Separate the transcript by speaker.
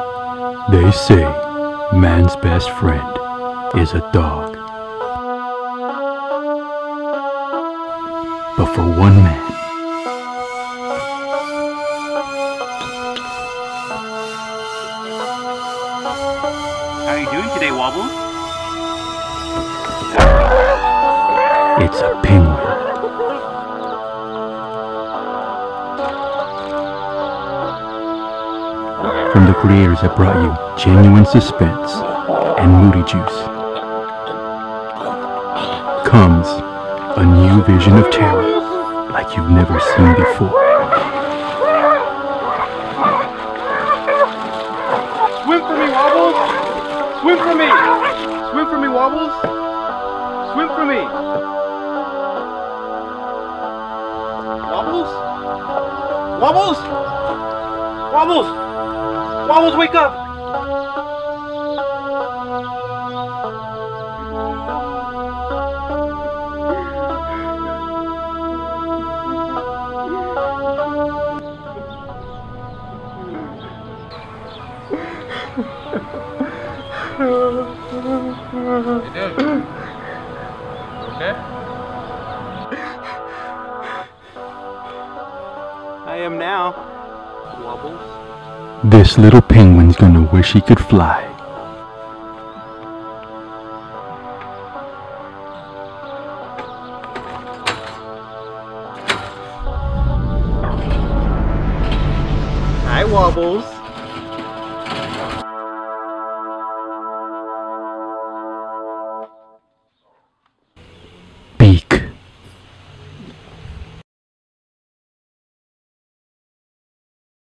Speaker 1: They say man's best friend is a dog. But for one man,
Speaker 2: how are you doing today, Wobbles?
Speaker 1: it's a penguin. From the creators that brought you Genuine Suspense and Moody Juice comes a new vision of terror like you've never seen before.
Speaker 2: Swim for me, Wobbles! Swim for me! Swim for me, Wobbles! Swim for me! Wobbles? Wobbles? Wobbles! Wobbles, wake up! Hey, dude. Okay? I am now. Wobbles.
Speaker 1: This little penguin's gonna wish he could fly.
Speaker 2: Hi, Wobbles.